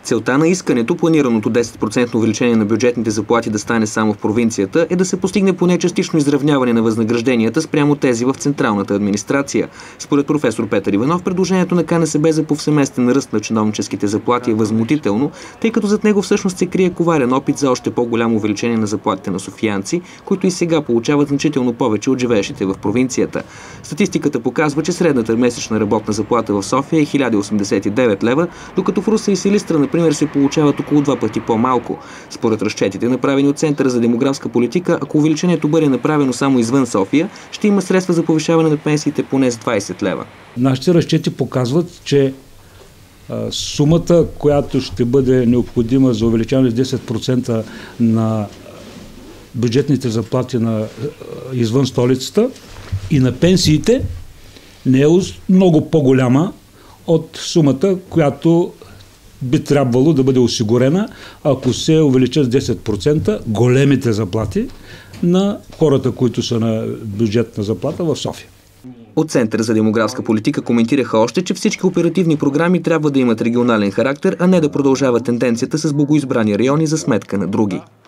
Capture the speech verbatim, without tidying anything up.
Целта на искането, планираното десет процента увеличение на бюджетните заплати да стане само в провинцията, е да се постигне поне частично изравняване на възнагражденията спрямо тези в централната администрация. Според професор Петър Иванов, предложението на КНСБ за повсеместен ръст на чиновническите заплати е възмутително, тъй като зад него всъщност се крие коварен опит за още по-голямо увеличение на заплатите на софиянци, които и сега получават значително повече от живеещите в провинцията. Статистиката показва, че средната месечна работна заплата в София е хиляда осемдесет и девет лева, докато в Русе и Силистра, например, се получават около два пъти по-малко. Според разчетите, направени от Центъра за демографска политика, ако увеличението бъде направено само извън София, ще има средства за повишаване на пенсиите поне с двайсет лева. Нашите разчети показват, че а, сумата, която ще бъде необходима за увеличаване с десет процента на бюджетните заплати на а, извън столицата и на пенсиите, не е много по-голяма от сумата, която би трябвало да бъде осигурена, ако се увеличат с десет процента големите заплати на хората, които са на бюджетна заплата в София. От Центъра за демографска политика коментираха още, че всички оперативни програми трябва да имат регионален характер, а не да продължават тенденцията с богоизбрани райони за сметка на други.